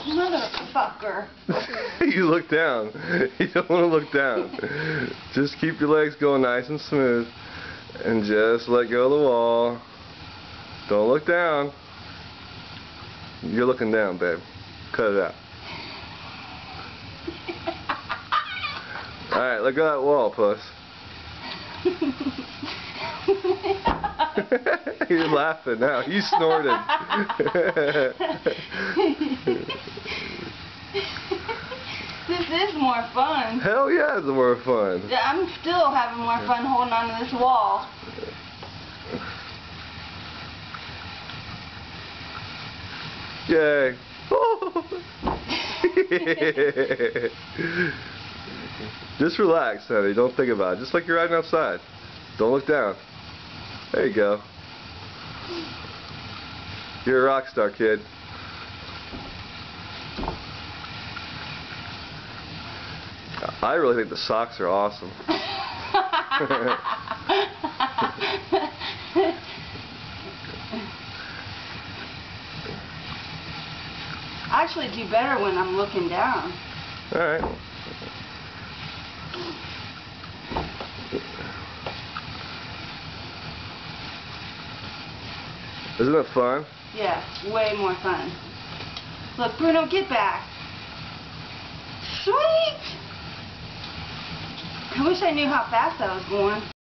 Motherfucker. You look down. You don't want to look down. Just keep your legs going nice and smooth. And just let go of the wall. Don't look down. You're looking down, babe. Cut it out. Alright, let go of that wall, puss. You're laughing now. You snorted. This is more fun. Hell yeah, it's more fun. Yeah, I'm still having more fun holding on to this wall. Yay. Just relax, honey. Don't think about it. Just like you're riding outside. Don't look down. There you go. You're a rock star, kid. I really think the socks are awesome. I actually do better when I'm looking down. Alright. Isn't it fun? Yeah, way more fun. Look, Bruno, get back. Sweet! I wish I knew how fast I was going.